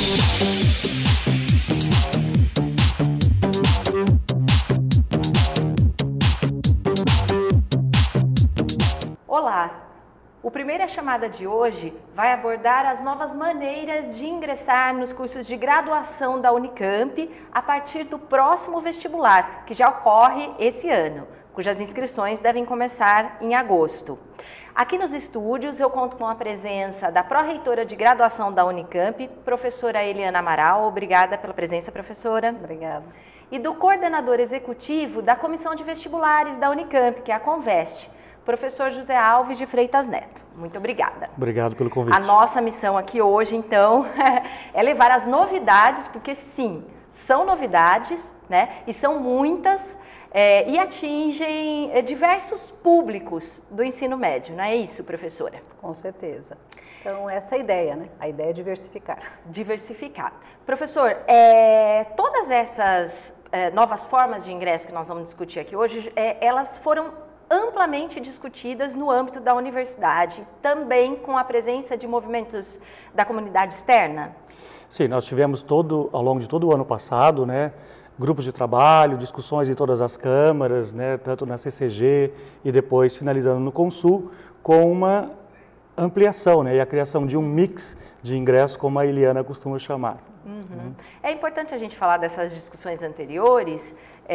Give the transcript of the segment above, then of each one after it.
Olá! O Primeira Chamada de hoje vai abordar as novas maneiras de ingressar nos cursos de graduação da Unicamp a partir do próximo vestibular, que já ocorre esse ano, cujas inscrições devem começar em agosto. Aqui nos estúdios eu conto com a presença da pró-reitora de graduação da Unicamp, professora Eliana Amaral. Obrigada pela presença, professora. Obrigada. E do coordenador executivo da Comissão de Vestibulares da Unicamp, que é a Conveste, professor José Alves de Freitas Neto. Muito obrigada. Obrigado pelo convite. A nossa missão aqui hoje, então, é levar as novidades, porque sim, são novidades, né? E são muitas e atingem diversos públicos do ensino médio, não é isso, professora? Com certeza. Então, essa é a ideia, né? A ideia é diversificar. Diversificar. Professor, todas essas novas formas de ingresso que nós vamos discutir aqui hoje, elas foram amplamente discutidas no âmbito da universidade, também com a presença de movimentos da comunidade externa? Sim, nós tivemos ao longo de todo o ano passado, né, grupos de trabalho, discussões em todas as câmaras, né, tanto na CCG e depois finalizando no Consul, com uma ampliação, né, e a criação de um mix de ingressos, como a Eliana costuma chamar. Uhum. É importante a gente falar dessas discussões anteriores,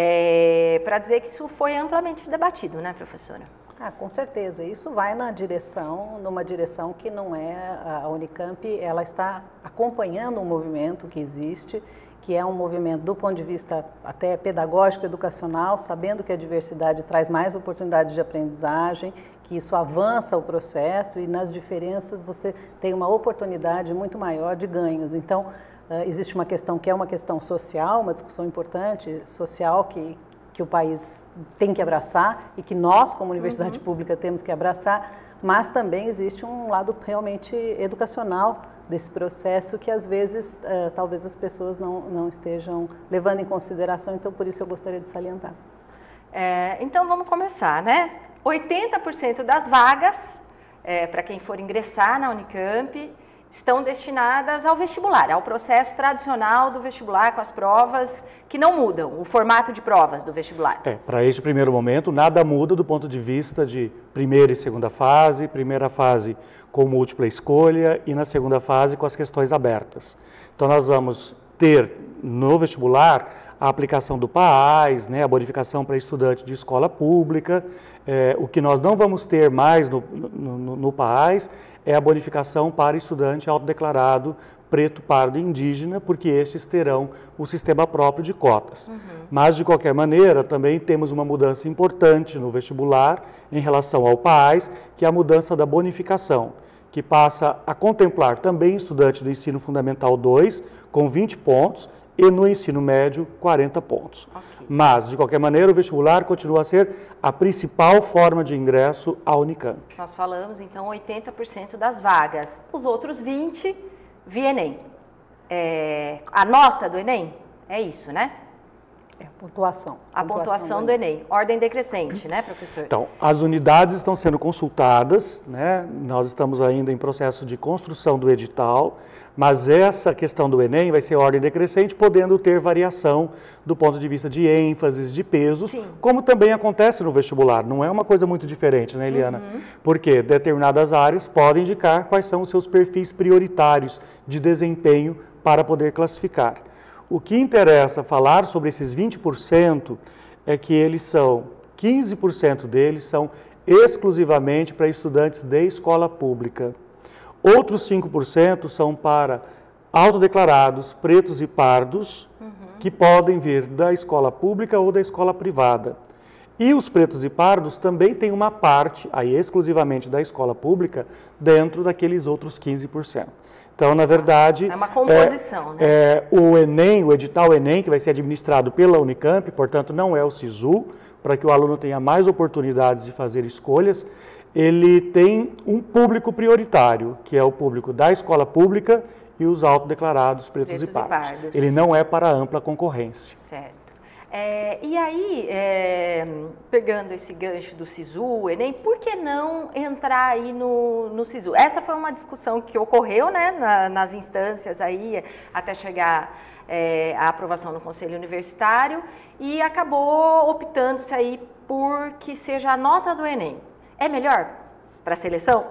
para dizer que isso foi amplamente debatido, né, professora? Com certeza. Isso vai numa direção que não é a Unicamp, ela está acompanhando um movimento que existe, que é um movimento do ponto de vista até pedagógico, educacional, sabendo que a diversidade traz mais oportunidades de aprendizagem, que isso avança o processo e nas diferenças você tem uma oportunidade muito maior de ganhos. Então, existe uma questão que é uma questão social, uma discussão importante, social, que o país tem que abraçar e que nós, como universidade pública, temos que abraçar, mas também existe um lado realmente educacional desse processo que, às vezes, talvez as pessoas não estejam levando em consideração, então, por isso eu gostaria de salientar. Então, vamos começar, né? 80% das vagas, para quem for ingressar na Unicamp, estão destinadas ao vestibular, ao processo tradicional do vestibular, com as provas que não mudam, o formato de provas do vestibular. Para este primeiro momento, nada muda do ponto de vista de primeira e segunda fase com múltipla escolha e na segunda fase com as questões abertas. Então, nós vamos ter no vestibular a aplicação do PAAS, né, a bonificação para estudante de escola pública. O que nós não vamos ter mais no PAAS é a bonificação para estudante autodeclarado preto, pardo e indígena, porque estes terão o sistema próprio de cotas. Mas, de qualquer maneira, também temos uma mudança importante no vestibular em relação ao PAAS, que é a mudança da bonificação, que passa a contemplar também estudante do ensino fundamental 2, com 20 pontos, e no ensino médio, 40 pontos. Mas, de qualquer maneira, o vestibular continua a ser a principal forma de ingresso à Unicamp. Nós falamos, então, 80% das vagas. Os outros 20% via Enem. A nota do Enem é isso, né? A pontuação. A pontuação do Enem. Ordem decrescente, né, professor? Então, as unidades estão sendo consultadas, né? Nós estamos ainda em processo de construção do edital, mas essa questão do Enem vai ser ordem decrescente, podendo ter variação do ponto de vista de ênfases, de pesos, Sim. como também acontece no vestibular. Não é uma coisa muito diferente, né, Eliana? Porque determinadas áreas podem indicar quais são os seus perfis prioritários de desempenho para poder classificar. O que interessa falar sobre esses 20% é que 15% deles são exclusivamente para estudantes de escola pública. Outros 5% são para autodeclarados, pretos e pardos, que podem vir da escola pública ou da escola privada. E os pretos e pardos também têm uma parte, aí exclusivamente da escola pública, dentro daqueles outros 15%. Então, na verdade... É uma composição, né? O Enem, o edital Enem, que vai ser administrado pela Unicamp, portanto, não é o SISU, para que o aluno tenha mais oportunidades de fazer escolhas, ele tem um público prioritário, que é o público da escola pública e os autodeclarados pretos e pardos. Ele não é para ampla concorrência. Certo. E aí, pegando esse gancho do SISU, Enem, por que não entrar aí no SISU? Essa foi uma discussão que ocorreu, né, nas instâncias aí, até chegar à aprovação no Conselho Universitário, e acabou optando-se aí por que seja a nota do Enem. É melhor para a seleção?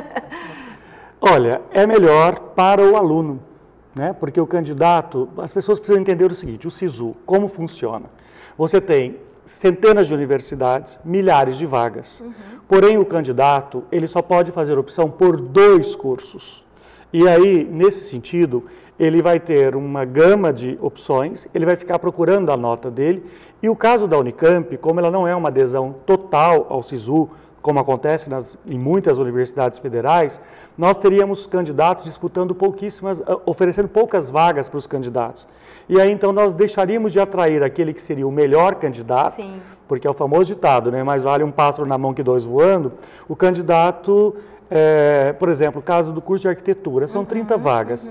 Olha, é melhor para o aluno, né? Porque o candidato, as pessoas precisam entender o seguinte, o SISU, como funciona? Você tem centenas de universidades, milhares de vagas, porém o candidato, ele só pode fazer opção por 2 cursos. E aí, nesse sentido, ele vai ter uma gama de opções, ele vai ficar procurando a nota dele, e o caso da Unicamp, como ela não é uma adesão total ao SISU, como acontece em muitas universidades federais, nós teríamos candidatos disputando oferecendo poucas vagas para os candidatos. E aí, então, nós deixaríamos de atrair aquele que seria o melhor candidato, Sim. porque é o famoso ditado, né? Mais vale um pássaro na mão que 2 voando. O candidato, por exemplo, o caso do curso de arquitetura, são 30 vagas.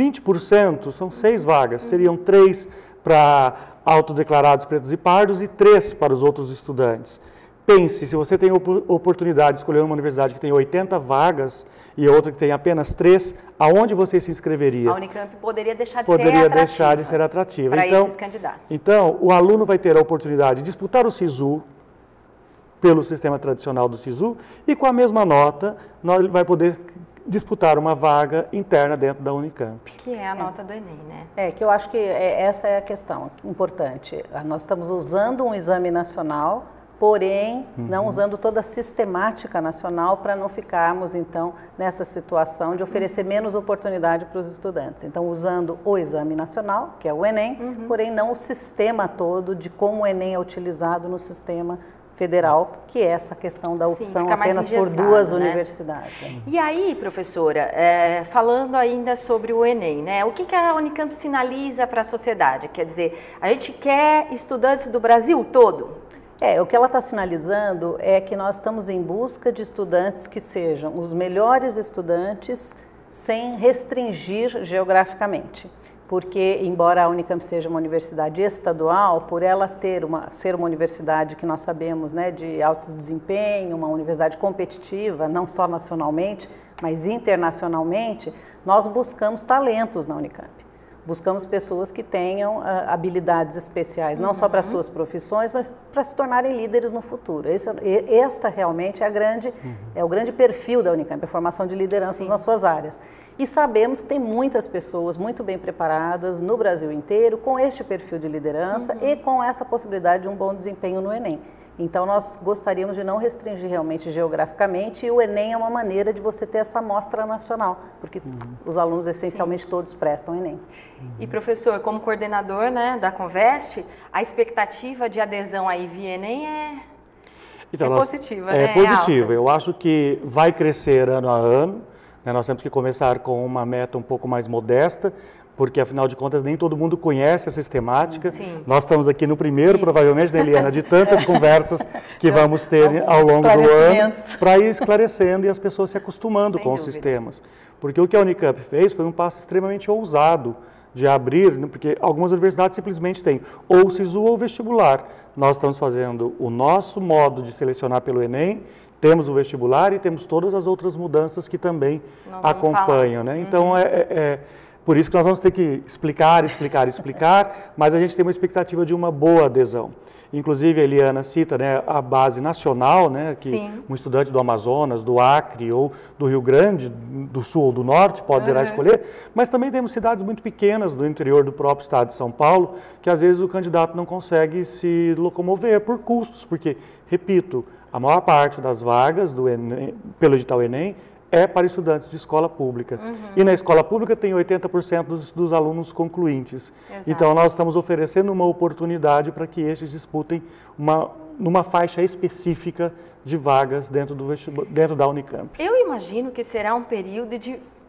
20% são 6 vagas, seriam 3 para autodeclarados pretos e pardos e 3 para os outros estudantes. Pense, se você tem oportunidade de escolher uma universidade que tem 80 vagas e outra que tem apenas 3, aonde você se inscreveria? A Unicamp poderia deixar de ser atrativa para esses candidatos. Então, o aluno vai ter a oportunidade de disputar o SISU pelo sistema tradicional do SISU e com a mesma nota, ele vai poder disputar uma vaga interna dentro da Unicamp. Que é a nota do Enem, né? Que eu acho que essa é a questão importante. Nós estamos usando um exame nacional, porém, não usando toda a sistemática nacional para não ficarmos, então, nessa situação de oferecer menos oportunidade para os estudantes. Então, usando o exame nacional, que é o Enem, porém não o sistema todo de como o Enem é utilizado no sistema federal, que é essa questão da opção apenas por 2 universidades. E aí, professora, falando ainda sobre o Enem, né? O que a Unicamp sinaliza para a sociedade? Quer dizer, a gente quer estudantes do Brasil todo? O que ela está sinalizando é que nós estamos em busca de estudantes que sejam os melhores estudantes sem restringir geograficamente. Porque, embora a Unicamp seja uma universidade estadual, por ela ser uma universidade que nós sabemos, né, de alto desempenho, uma universidade competitiva, não só nacionalmente, mas internacionalmente, nós buscamos talentos na Unicamp. Buscamos pessoas que tenham habilidades especiais, não só para as suas profissões, mas para se tornarem líderes no futuro. Esta realmente é o grande perfil da Unicamp, a formação de lideranças nas suas áreas. E sabemos que tem muitas pessoas muito bem preparadas no Brasil inteiro com este perfil de liderança e com essa possibilidade de um bom desempenho no Enem. Então, nós gostaríamos de não restringir realmente geograficamente, e o Enem é uma maneira de você ter essa amostra nacional, porque os alunos essencialmente todos prestam Enem. E, professor, como coordenador, né, da Conveste, a expectativa de adesão aí via Enem é positiva, né? É positiva. Eu acho que vai crescer ano a ano, né? Nós temos que começar com uma meta um pouco mais modesta, porque, afinal de contas, nem todo mundo conhece a sistemática. Sim. Nós estamos aqui no primeiro, provavelmente, né, Eliana, de tantas conversas que vamos ter ao longo do ano, para ir esclarecendo e as pessoas se acostumando com os sistemas. Porque o que a Unicamp fez foi um passo extremamente ousado de abrir, porque algumas universidades simplesmente têm ou SISU ou vestibular. Nós estamos fazendo o nosso modo de selecionar pelo Enem, temos o vestibular e temos todas as outras mudanças que também acompanham, né? Então, por isso que nós vamos ter que explicar, mas a gente tem uma expectativa de uma boa adesão. Inclusive, a Eliana cita, né, a base nacional, né, que um estudante do Amazonas, do Acre ou do Rio Grande do Sul ou do Norte pode ir escolher, mas também temos cidades muito pequenas do interior do próprio estado de São Paulo, que às vezes o candidato não consegue se locomover por custos, porque, repito, a maior parte das vagas do Enem, pelo edital Enem, é para estudantes de escola pública. E na escola pública tem 80% dos alunos concluintes. Exato. Então, nós estamos oferecendo uma oportunidade para que estes disputem numa faixa específica de vagas dentro da Unicamp. Eu imagino que será um período de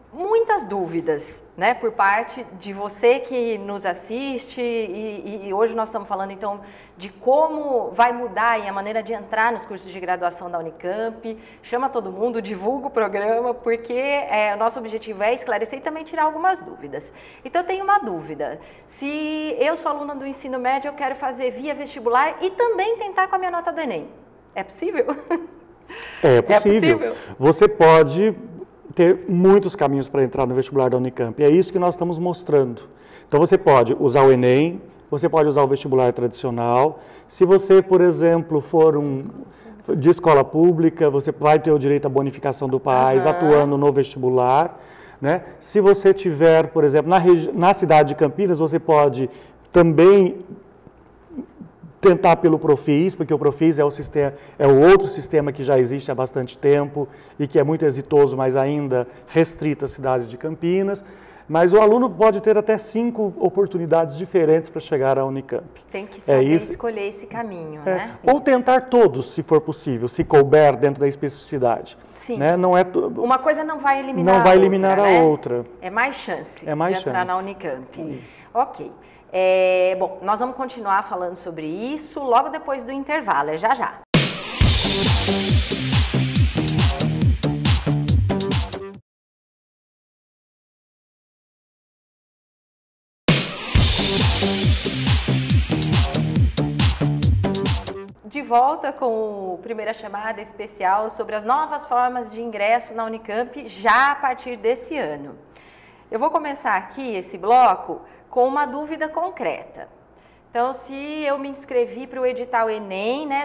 muitas dúvidas, né, por parte de você que nos assiste e hoje nós estamos falando então de como vai mudar aí a maneira de entrar nos cursos de graduação da Unicamp. Chama todo mundo, divulga o programa, porque o nosso objetivo é esclarecer e também tirar algumas dúvidas. Então eu tenho uma dúvida, se eu sou aluna do ensino médio, eu quero fazer via vestibular e também tentar com a minha nota do Enem, é possível? É possível. É possível? Você pode ter muitos caminhos para entrar no vestibular da Unicamp. É isso que nós estamos mostrando. Então você pode usar o Enem, você pode usar o vestibular tradicional. Se você, por exemplo, for de escola pública, você vai ter o direito à bonificação do PAS atuando no vestibular, né? Se você tiver, por exemplo, na cidade de Campinas, você pode também tentar pelo Profis, porque o Profis é o outro sistema que já existe há bastante tempo e que é muito exitoso, mas ainda restrito à cidade de Campinas. Mas o aluno pode ter até 5 oportunidades diferentes para chegar à Unicamp. Tem que saber escolher esse caminho, né? Ou tentar todos, se for possível, se couber dentro da especificidade. Sim. Né? Não é uma coisa não vai eliminar não vai eliminar a outra. É mais chance de entrar na Unicamp. Isso. Ok. Bom, nós vamos continuar falando sobre isso logo depois do intervalo, já já. De volta com a primeira chamada especial sobre as novas formas de ingresso na Unicamp já a partir desse ano. Eu vou começar aqui esse bloco com uma dúvida concreta. Então, se eu me inscrevi para o edital Enem, né,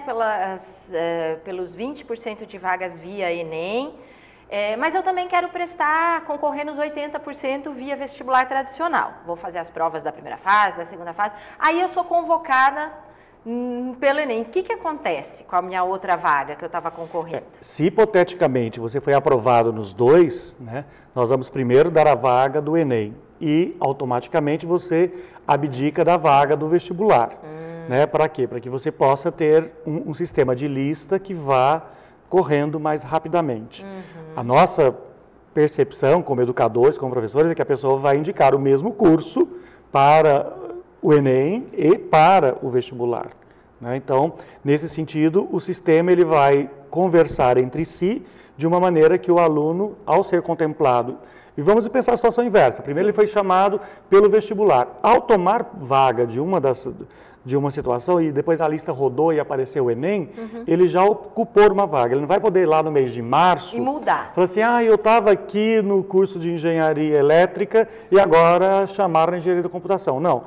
pelos 20% de vagas via Enem, mas eu também quero concorrer nos 80% via vestibular tradicional. Vou fazer as provas da primeira fase, da segunda fase, aí eu sou convocada pelo Enem. O que acontece com a minha outra vaga que eu estava concorrendo? Se hipoteticamente você foi aprovado nos dois, né, nós vamos primeiro dar a vaga do Enem e automaticamente você abdica da vaga do vestibular. Né, para quê? Para que você possa ter um sistema de lista que vá correndo mais rapidamente. A nossa percepção como educadores, como professores, é que a pessoa vai indicar o mesmo curso para o Enem e para o vestibular. Né? Então, nesse sentido, o sistema ele vai conversar entre si de uma maneira que o aluno, ao ser contemplado, e vamos pensar a situação inversa. Primeiro ele foi chamado pelo vestibular. Ao tomar vaga de uma situação e depois a lista rodou e apareceu o Enem, ele já ocupou uma vaga. Ele não vai poder ir lá no mês de março e mudar. Falar assim, eu estava aqui no curso de engenharia elétrica e agora chamaram a engenharia da computação. Não,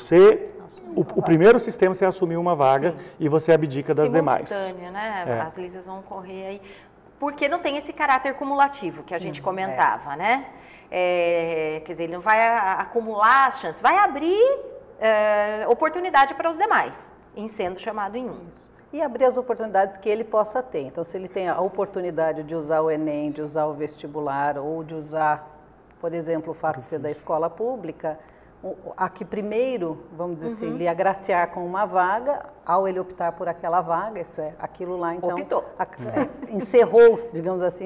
o primeiro sistema você assumiu uma vaga. Sim. E você abdica das demais. Simultâneo, né? As listas vão correr aí. Porque não tem esse caráter cumulativo que a gente comentava, né? Quer dizer, ele não vai acumular as chances, vai abrir oportunidade para os demais, em sendo chamado em um. Isso. E abrir as oportunidades que ele possa ter. Então, se ele tem a oportunidade de usar o Enem, de usar o vestibular, ou de usar, por exemplo, o fato de ser da escola pública, a que primeiro, vamos dizer assim, lhe agraciar com uma vaga, ao ele optar por aquela vaga, isso é, aquilo lá, então, encerrou, digamos assim,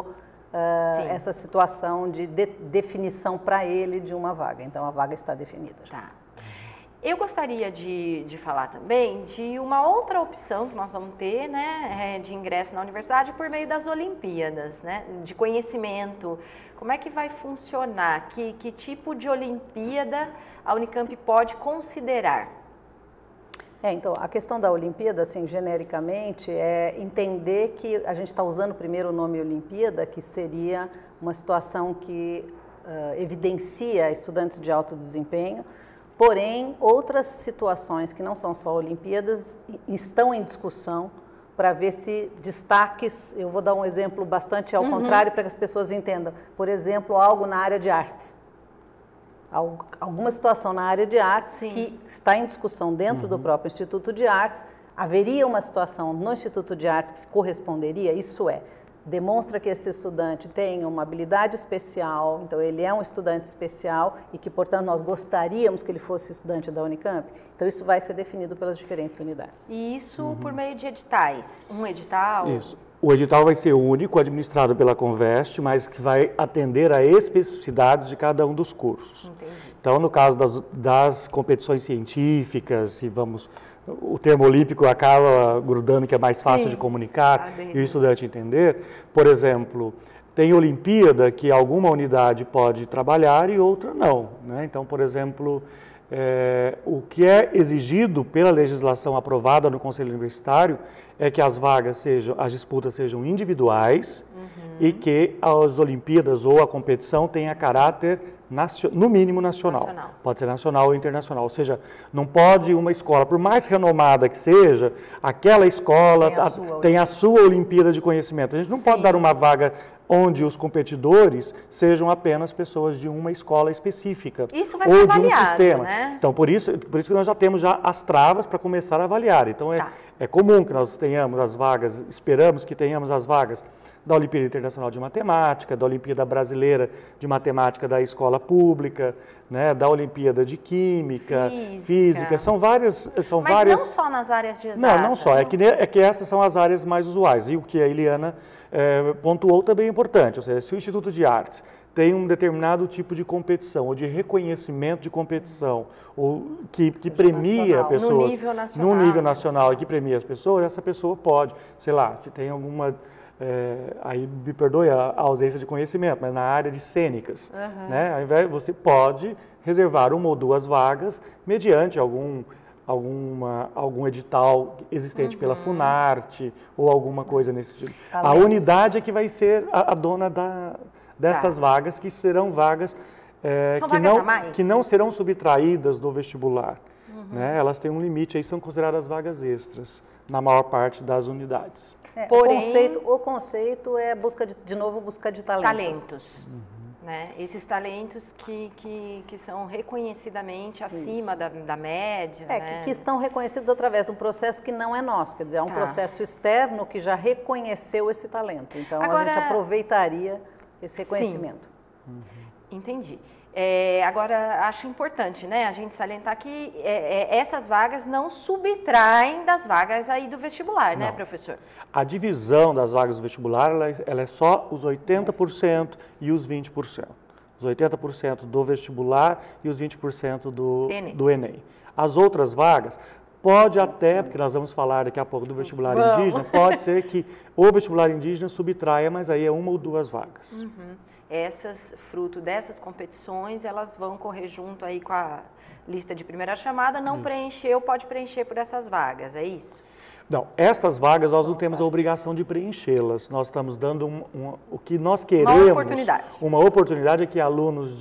essa situação de definição para ele de uma vaga. Então, a vaga está definida. Tá. Eu gostaria de falar também de uma outra opção que nós vamos ter, né, de ingresso na universidade por meio das Olimpíadas, né, de conhecimento. Como é que vai funcionar? Que tipo de Olimpíada a Unicamp pode considerar? Então, a questão da Olimpíada, assim, genericamente, é entender que a gente está usando primeiro o nome Olimpíada, que seria uma situação que evidencia estudantes de alto desempenho. Porém, outras situações que não são só Olimpíadas estão em discussão para ver se destaques, eu vou dar um exemplo bastante ao contrário para que as pessoas entendam. Por exemplo, algo na área de artes. Alguma situação na área de artes que está em discussão dentro do próprio Instituto de Artes, haveria uma situação no Instituto de Artes que se corresponderia, isso é, demonstra que esse estudante tem uma habilidade especial, então ele é um estudante especial e que, portanto, nós gostaríamos que ele fosse estudante da Unicamp. Então, isso vai ser definido pelas diferentes unidades. E isso por meio de editais? Um edital? Isso. O edital vai ser único, administrado pela Conveste, mas que vai atender a especificidades de cada um dos cursos. Entendi. Então, no caso das competições científicas, o termo olímpico acaba grudando, que é mais fácil de comunicar e o estudante entender. Por exemplo, tem Olimpíada que alguma unidade pode trabalhar e outra não, né? Então, por exemplo, o que é exigido pela legislação aprovada no Conselho Universitário é que as disputas sejam individuais e que as Olimpíadas ou a competição tenha caráter, no mínimo, nacional. Pode ser nacional ou internacional. Ou seja, não pode uma escola, por mais renomada que seja, aquela escola tem a sua Olimpíada de conhecimento. A gente não pode dar uma vaga onde os competidores sejam apenas pessoas de uma escola específica. Isso vai ser avaliado, de um sistema. Né? Então, por isso que nós já temos as travas para começar a avaliar. Então, é comum que nós tenhamos as vagas, esperamos que tenhamos as vagas da Olimpíada Internacional de Matemática, da Olimpíada Brasileira de Matemática da Escola Pública, né, da Olimpíada de Química, Física. São várias... Mas não só nas áreas de exatas. Não só. É que essas são as áreas mais usuais. E o que a Eliana pontuou também é importante. Ou seja, se o Instituto de Artes tem um determinado tipo de competição, ou de reconhecimento de competição, ou que premia pessoas no nível nacional e que premia as pessoas, essa pessoa pode, sei lá, se tem alguma... aí me perdoe a ausência de conhecimento, mas na área de cênicas, né? Ao invés, você pode reservar uma ou duas vagas mediante algum edital existente pela Funarte ou alguma coisa nesse tipo. A unidade é que vai ser a dona dessas vagas, que serão vagas que não serão subtraídas do vestibular. Né? Elas têm um limite, aí são consideradas vagas extras na maior parte das unidades. Porém, o conceito é busca de talentos. Né? Esses talentos que são reconhecidamente acima da média. Né? Que estão reconhecidos através de um processo que não é nosso, quer dizer, é um processo externo que já reconheceu esse talento. Então, a gente aproveitaria esse reconhecimento. Entendi. Agora, acho importante, né, a gente salientar que essas vagas não subtraem das vagas aí do vestibular, né, professor? A divisão das vagas do vestibular, ela é só os 80% e os 20%. Os 80% do vestibular e os 20% do Enem. As outras vagas, pode até, porque nós vamos falar daqui a pouco do vestibular indígena, pode ser que o vestibular indígena subtraia, mas aí é uma ou duas vagas. Essas, fruto dessas competições, elas vão correr junto aí com a lista de primeira chamada, não preencheu, pode preencher por essas vagas, é isso? Não, estas vagas nós não temos a obrigação de preenchê-las, nós estamos dando o que nós queremos. Uma oportunidade. Uma oportunidade é que alunos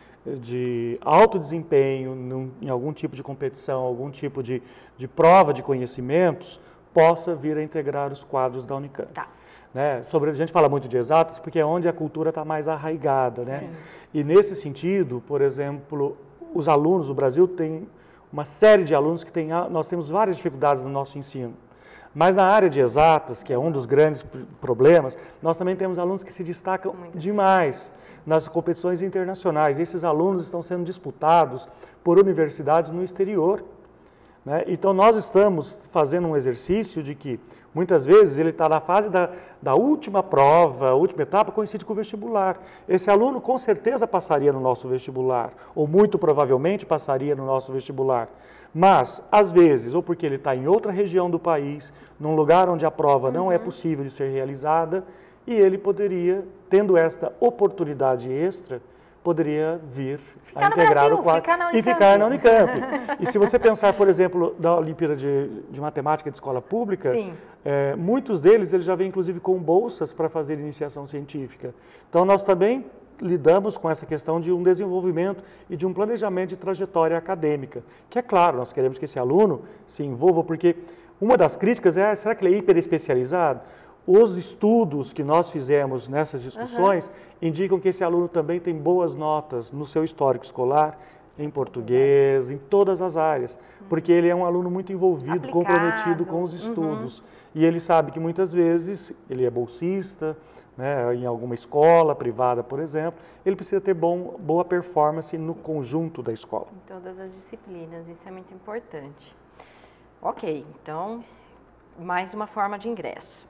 de alto desempenho, em algum tipo de competição, algum tipo de prova de conhecimentos, possa vir a integrar os quadros da Unicamp. Né? A gente fala muito de exatas porque é onde a cultura está mais arraigada, né? E nesse sentido, por exemplo, os alunos do Brasil têm uma série de alunos nós temos várias dificuldades no nosso ensino. Mas na área de exatas, que é um dos grandes problemas, nós também temos alunos que se destacam demais nas competições internacionais. Esses alunos estão sendo disputados por universidades no exterior, né? Então nós estamos fazendo um exercício de que muitas vezes ele está na fase da última prova, a última etapa, coincide com o vestibular. Esse aluno com certeza passaria no nosso vestibular, ou muito provavelmente passaria no nosso vestibular. Mas, às vezes, ou porque ele está em outra região do país, num lugar onde a prova não é possível de ser realizada, e ele poderia, tendo esta oportunidade extra, poderia vir a integrar o quadro e ficar na Unicamp. E se você pensar, por exemplo, da Olimpíada de Matemática de Escola Pública, muitos deles já vêm, inclusive, com bolsas para fazer iniciação científica. Então, nós também lidamos com essa questão de um desenvolvimento e de um planejamento de trajetória acadêmica, que é claro, nós queremos que esse aluno se envolva, porque uma das críticas é, será que ele é hiperespecializado? Os estudos que nós fizemos nessas discussões indicam que esse aluno também tem boas notas no seu histórico escolar, em português, em todas as áreas, porque ele é um aluno muito envolvido, comprometido com os estudos. E ele sabe que muitas vezes ele é bolsista, né, em alguma escola privada, por exemplo, ele precisa ter boa performance no conjunto da escola. Em todas as disciplinas, isso é muito importante. Ok, então, mais uma forma de ingresso.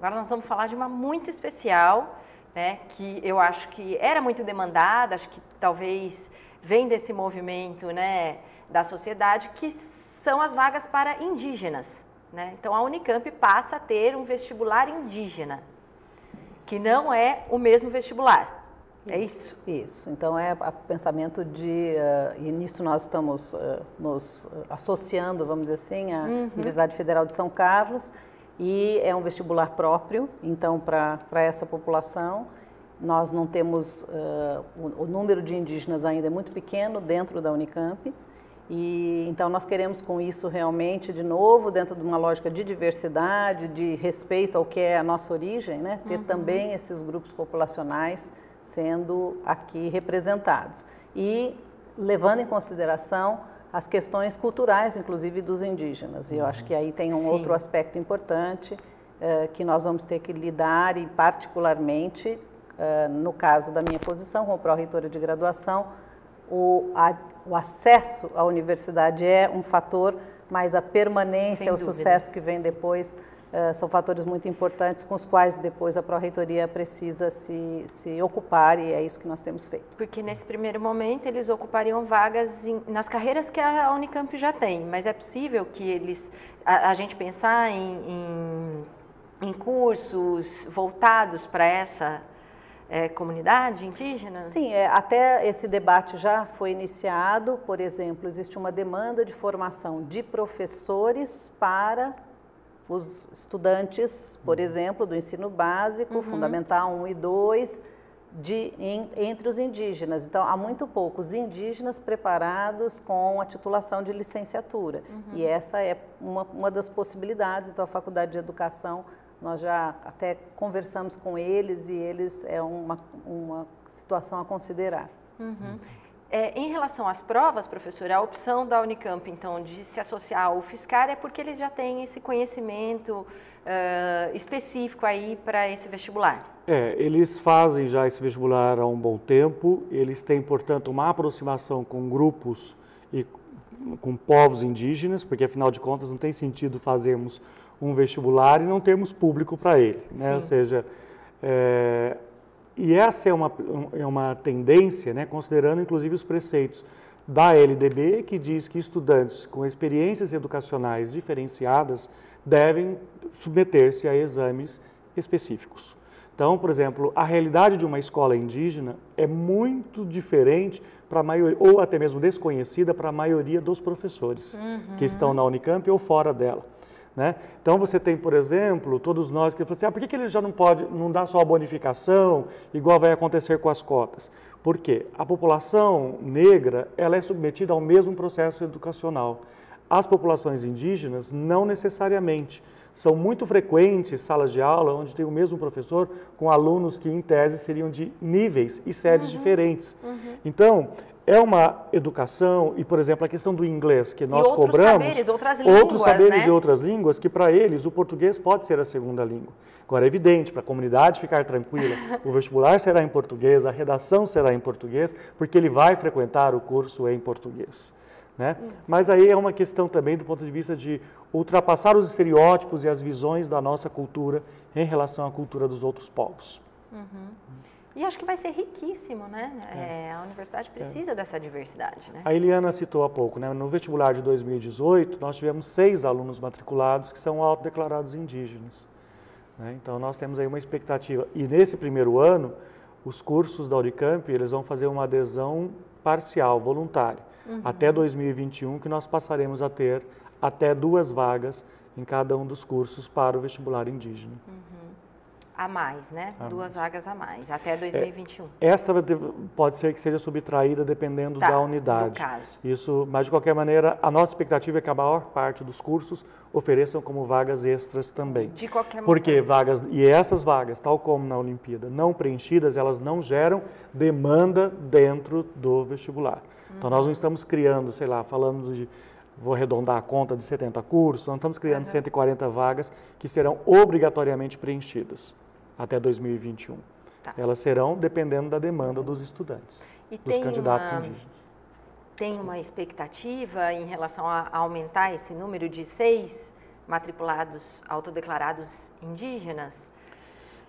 Agora nós vamos falar de uma muito especial, né, que eu acho que era muito demandada, acho que talvez vem desse movimento, né, da sociedade, que são as vagas para indígenas, né? Então a Unicamp passa a ter um vestibular indígena, que não é o mesmo vestibular. É isso? Isso. Então, é o pensamento de... e nisso nós estamos nos associando, vamos dizer assim, à Universidade Federal de São Carlos, e é um vestibular próprio, então, para essa população. Nós não temos... o número de indígenas ainda é muito pequeno dentro da Unicamp, e então nós queremos com isso realmente, de novo, dentro de uma lógica de diversidade, de respeito ao que é a nossa origem, né? Ter também esses grupos populacionais sendo aqui representados e levando em consideração as questões culturais, inclusive dos indígenas. E eu acho que aí tem um outro aspecto importante que nós vamos ter que lidar e particularmente, no caso da minha posição como pró-reitora de graduação, o acesso à universidade é um fator, mas a permanência, o sucesso que vem depois são fatores muito importantes com os quais depois a pró-reitoria precisa se ocupar e é isso que nós temos feito. Porque nesse primeiro momento eles ocupariam vagas nas carreiras que a Unicamp já tem, mas é possível que a gente pensar em cursos voltados para essa comunidade indígena? Sim, até esse debate já foi iniciado. Por exemplo, existe uma demanda de formação de professores para os estudantes, por exemplo, do ensino básico, fundamental 1 e 2, entre os indígenas. Então, há muito poucos indígenas preparados com a titulação de licenciatura. E essa é uma das possibilidades. Então, a Faculdade de Educação, nós já até conversamos com eles e eles é uma situação a considerar. Em relação às provas, professora, a opção da Unicamp, então, de se associar ao UFSCar é porque eles já têm esse conhecimento específico aí para esse vestibular. Eles fazem já esse vestibular há um bom tempo, eles têm, portanto, uma aproximação com grupos e com povos indígenas, porque, afinal de contas, não tem sentido fazermos um vestibular e não termos público para ele, né? Ou seja, e essa é uma tendência, né, considerando inclusive os preceitos da LDB, que diz que estudantes com experiências educacionais diferenciadas devem submeter-se a exames específicos. Então, por exemplo, a realidade de uma escola indígena é muito diferente para a maioria, ou até mesmo desconhecida para a maioria dos professores que estão na Unicamp ou fora dela. Né? Então você tem, por exemplo, todos nós que falam assim, por que ele já não dá só a bonificação, igual vai acontecer com as cotas? Porque a população negra ela é submetida ao mesmo processo educacional. As populações indígenas não necessariamente. São muito frequentes salas de aula onde tem o mesmo professor com alunos que em tese seriam de níveis e séries diferentes. Então, é uma educação, e por exemplo, a questão do inglês que nós cobramos, outros saberes né? de outras línguas, que para eles o português pode ser a segunda língua. Agora, é evidente, para a comunidade ficar tranquila, o vestibular será em português, a redação será em português, porque ele vai frequentar o curso em português. Né? Mas aí é uma questão também do ponto de vista de ultrapassar os estereótipos e as visões da nossa cultura em relação à cultura dos outros povos. E acho que vai ser riquíssimo, né? A universidade precisa dessa diversidade, né? A Eliana citou há pouco, né? No vestibular de 2018, nós tivemos 6 alunos matriculados que são autodeclarados indígenas. Né? Então, nós temos aí uma expectativa. E nesse primeiro ano, os cursos da Unicamp, eles vão fazer uma adesão parcial, voluntária. Até 2021, que nós passaremos a ter até 2 vagas em cada um dos cursos para o vestibular indígena. A mais, né? 2 vagas a mais, até 2021. Esta pode ser que seja subtraída dependendo da unidade. Do caso. Isso, mas de qualquer maneira, a nossa expectativa é que a maior parte dos cursos ofereçam como vagas extras também. De qualquer maneira. Porque essas vagas, tal como na Olimpíada, não preenchidas, elas não geram demanda dentro do vestibular. Então, nós não estamos criando, sei lá, falando de, vou arredondar a conta, de 70 cursos, nós estamos criando 140 vagas que serão obrigatoriamente preenchidas até 2021. Elas serão dependendo da demanda dos estudantes, dos candidatos indígenas. Tem uma expectativa em relação a aumentar esse número de 6 matriculados autodeclarados indígenas?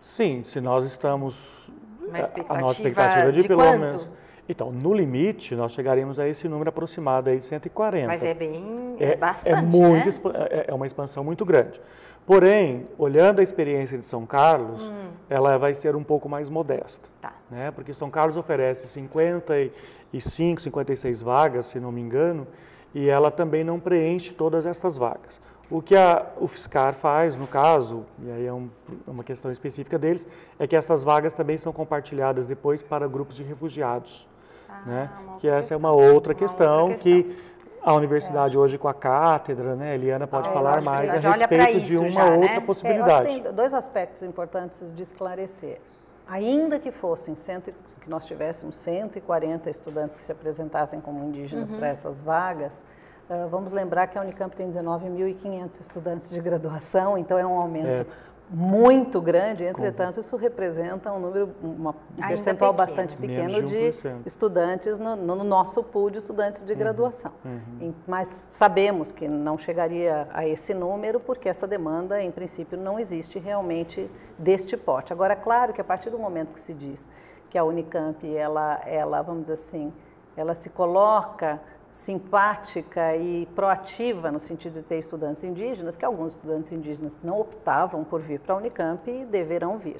Sim, se nós estamos... A nossa expectativa de pelo quanto? menos... Então, no limite, nós chegaríamos a esse número aproximado aí de 140. Mas é bastante, muito, né? É uma expansão muito grande. Porém, olhando a experiência de São Carlos, ela vai ser um pouco mais modesta. Tá. Né? Porque São Carlos oferece 55, 56 vagas, se não me engano, e ela também não preenche todas essas vagas. O que o Fiscar faz, no caso, e aí é uma questão específica deles, é que essas vagas também são compartilhadas depois para grupos de refugiados. Né? Que essa é uma outra questão que a universidade hoje com a cátedra, né, Eliana pode falar mais a respeito de uma outra possibilidade. Eu acho que tem dois aspectos importantes de esclarecer. Ainda que que nós tivéssemos 140 estudantes que se apresentassem como indígenas para essas vagas, vamos lembrar que a Unicamp tem 19.500 estudantes de graduação, então é um aumento muito grande. Entretanto, isso representa um percentual bastante pequeno de estudantes no nosso pool de estudantes de graduação. Mas sabemos que não chegaria a esse número, porque essa demanda, em princípio, não existe realmente deste porte. Agora, claro que a partir do momento que se diz que a Unicamp, ela vamos dizer assim, ela se coloca simpática e proativa no sentido de ter estudantes indígenas, que alguns estudantes indígenas não optavam por vir para a Unicamp e deverão vir.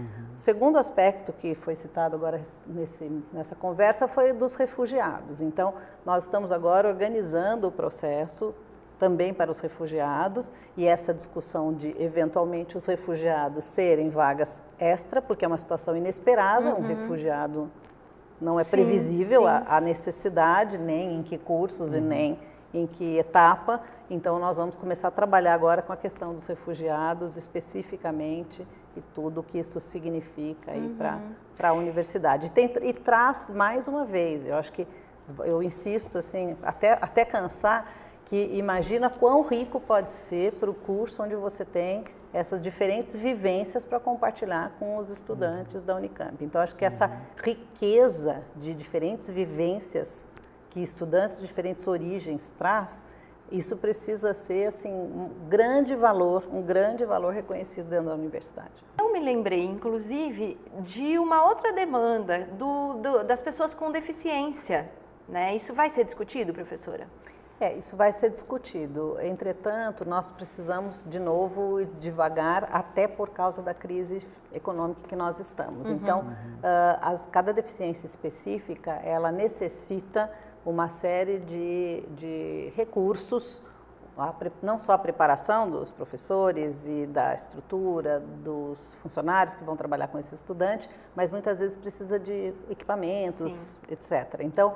O segundo aspecto que foi citado agora nessa conversa foi dos refugiados. Então, nós estamos agora organizando o processo também para os refugiados e essa discussão de, eventualmente, os refugiados serem vagas extra, porque é uma situação inesperada, um refugiado... Não é previsível a necessidade, nem em que cursos e nem em que etapa. Então, nós vamos começar a trabalhar agora com a questão dos refugiados, especificamente, e tudo o que isso significa aí para a universidade. E traz, mais uma vez, eu acho que, eu insisto, assim, até cansar, que imagina quão rico pode ser para o curso onde você tem essas diferentes vivências para compartilhar com os estudantes da Unicamp. Então, acho que essa riqueza de diferentes vivências que estudantes de diferentes origens traz, isso precisa ser assim, um grande valor reconhecido dentro da universidade. Eu me lembrei, inclusive, de uma outra demanda das pessoas com deficiência, né? Isso vai ser discutido, professora? Isso vai ser discutido. Entretanto, nós precisamos, de novo, devagar, até por causa da crise econômica que nós estamos. Então, cada deficiência específica, ela necessita uma série de recursos, não só a preparação dos professores e da estrutura dos funcionários que vão trabalhar com esse estudante, mas muitas vezes precisa de equipamentos, etc. Então,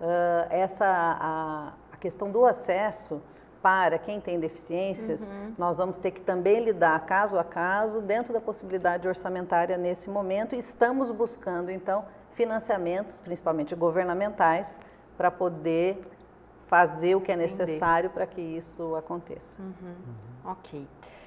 a questão do acesso para quem tem deficiências, nós vamos ter que também lidar caso a caso, dentro da possibilidade orçamentária nesse momento, e estamos buscando, então, financiamentos, principalmente governamentais, para poder fazer o que é necessário para que isso aconteça. Ok.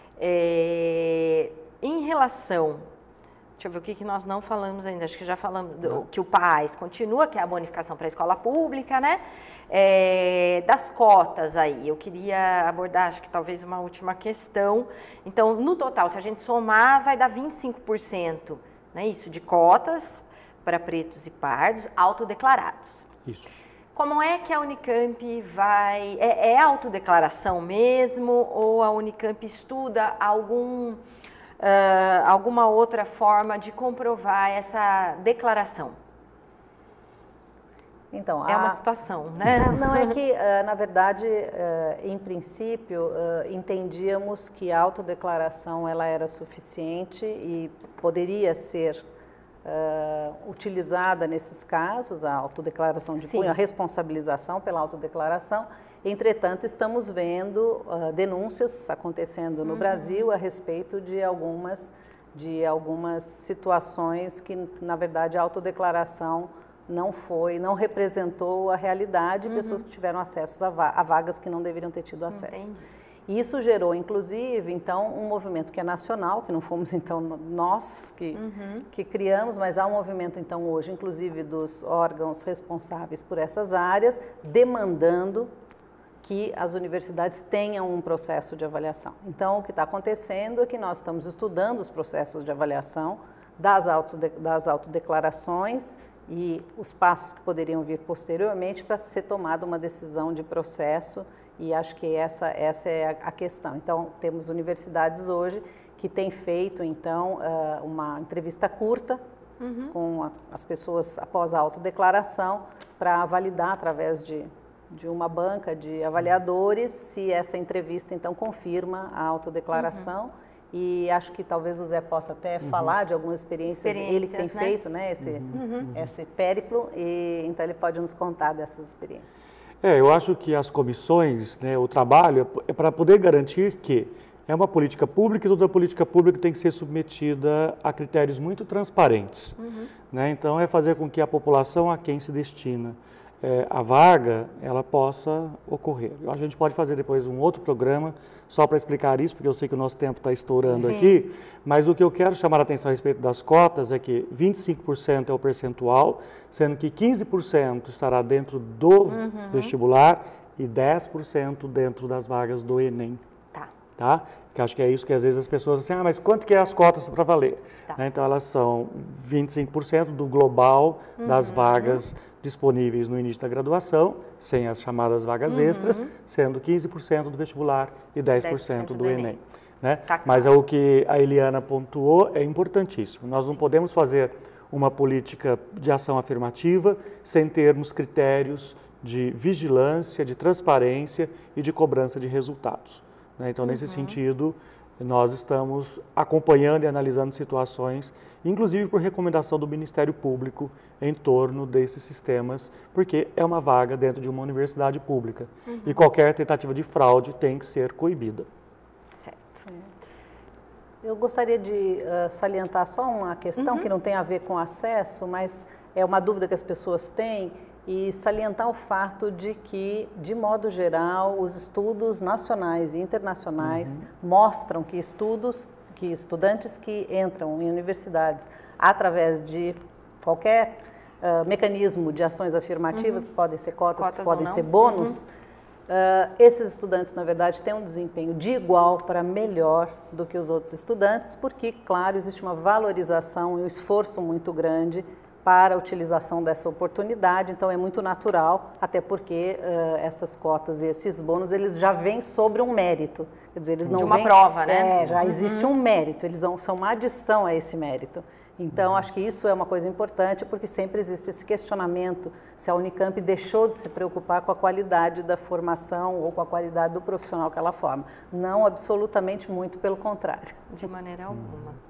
Em relação... Deixa eu ver o que nós não falamos ainda, acho que já falamos que o PAS continua, que é a bonificação para a escola pública, né? Das cotas aí, eu queria abordar, acho que talvez uma última questão. Então, no total, se a gente somar, vai dar 25%, né? Isso, de cotas para pretos e pardos autodeclarados. Isso. Como é que a Unicamp vai... É autodeclaração mesmo ou a Unicamp estuda alguma outra forma de comprovar essa declaração? Então, é uma situação, né? Não, é que, na verdade, em princípio, entendíamos que a autodeclaração ela era suficiente e poderia ser utilizada nesses casos, a autodeclaração de cunho, a responsabilização pela autodeclaração. Entretanto, estamos vendo denúncias acontecendo no Brasil a respeito de algumas situações que, na verdade, a autodeclaração não representou a realidade, pessoas que tiveram acesso a vagas que não deveriam ter tido acesso. Entendi. E isso gerou, inclusive, então, um movimento que é nacional, que não fomos, então, nós que criamos, mas há um movimento, então, hoje, inclusive, dos órgãos responsáveis por essas áreas, demandando que as universidades tenham um processo de avaliação. Então, o que está acontecendo é que nós estamos estudando os processos de avaliação das autodeclarações e os passos que poderiam vir posteriormente para ser tomada uma decisão de processo, e acho que essa é a questão. Então, temos universidades hoje que têm feito, então, uma entrevista curta com as pessoas após a autodeclaração para validar através de uma banca de avaliadores se essa entrevista, então, confirma a autodeclaração. E acho que talvez o Zé possa até falar de algumas experiências ele que tem feito, né, esse périplo, e então ele pode nos contar dessas experiências. Eu acho que as comissões, né, o trabalho é para poder garantir que é uma política pública e toda política pública tem que ser submetida a critérios muito transparentes. Né? Então, é fazer com que a população a quem se destina a vaga, ela possa ocorrer. Eu acho que a gente pode fazer depois um outro programa só para explicar isso, porque eu sei que o nosso tempo está estourando aqui, mas o que eu quero chamar a atenção a respeito das cotas é que 25% é o percentual, sendo que 15% estará dentro do vestibular e 10% dentro das vagas do Enem. Tá? Que acho que é isso que às vezes as pessoas dizem, mas quanto que é as cotas para valer? Né? Então, elas são 25% do global das vagas disponíveis no início da graduação, sem as chamadas vagas extras, sendo 15% do vestibular e 10% do Enem. Né? Mas o que a Eliana pontuou é importantíssimo. Nós não podemos fazer uma política de ação afirmativa sem termos critérios de vigilância, de transparência e de cobrança de resultados. Então, nesse sentido, nós estamos acompanhando e analisando situações, inclusive por recomendação do Ministério Público, em torno desses sistemas, porque é uma vaga dentro de uma universidade pública. E qualquer tentativa de fraude tem que ser coibida. Certo. Eu gostaria de salientar só uma questão que não tem a ver com acesso, mas é uma dúvida que as pessoas têm, e salientar o fato de que, de modo geral, os estudos nacionais e internacionais mostram que estudantes que entram em universidades através de qualquer mecanismo de ações afirmativas, que podem ser cotas que podem ser bônus, esses estudantes, na verdade, têm um desempenho de igual para melhor do que os outros estudantes, porque, claro, existe uma valorização e um esforço muito grande para a utilização dessa oportunidade, então é muito natural, até porque essas cotas e esses bônus, eles já vêm sobre um mérito, quer dizer, eles não de uma prova, né? Já existe um mérito, eles são uma adição a esse mérito. Então, acho que isso é uma coisa importante, porque sempre existe esse questionamento se a Unicamp deixou de se preocupar com a qualidade da formação ou com a qualidade do profissional que ela forma. Não, absolutamente, muito pelo contrário. De maneira alguma.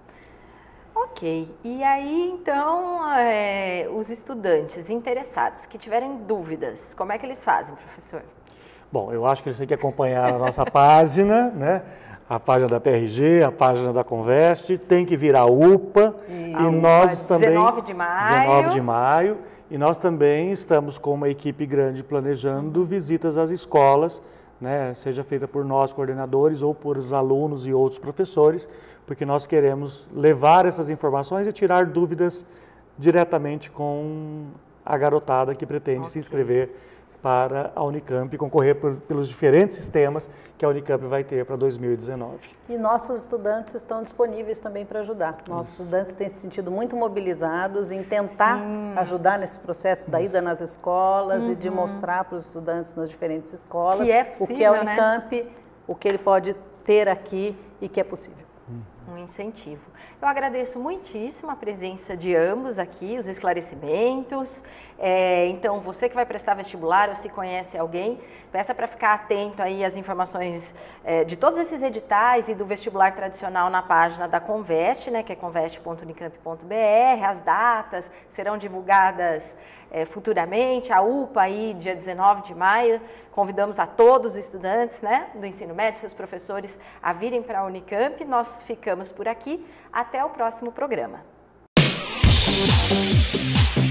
Ok, e aí então os estudantes interessados que tiverem dúvidas, como é que eles fazem, professor? Bom, eu acho que eles têm que acompanhar a nossa página, né? A página da PRG, a página da Conveste, tem que vir a UPA e nós também 19 de maio. 19 de maio, e nós também estamos com uma equipe grande planejando visitas às escolas, né? Seja feita por nós coordenadores ou por os alunos e outros professores, porque nós queremos levar essas informações e tirar dúvidas diretamente com a garotada que pretende se inscrever para a Unicamp e concorrer pelos diferentes sistemas que a Unicamp vai ter para 2019. E nossos estudantes estão disponíveis também para ajudar. Nossos estudantes têm se sentido muito mobilizados em tentar ajudar nesse processo da ida nas escolas e de mostrar para os estudantes nas diferentes escolas que é possível, o que é a Unicamp, o que ele pode ter aqui e que é possível. Um incentivo. Eu agradeço muitíssimo a presença de ambos aqui, os esclarecimentos. Então, você que vai prestar vestibular ou se conhece alguém, peça para ficar atento aí às informações de todos esses editais e do vestibular tradicional na página da Conveste, né, que é conveste.unicamp.br. As datas serão divulgadas futuramente, a UPA aí, dia 19 de maio. Convidamos a todos os estudantes, né, do ensino médio, seus professores, a virem para a Unicamp. Nós ficamos por aqui. Até o próximo programa.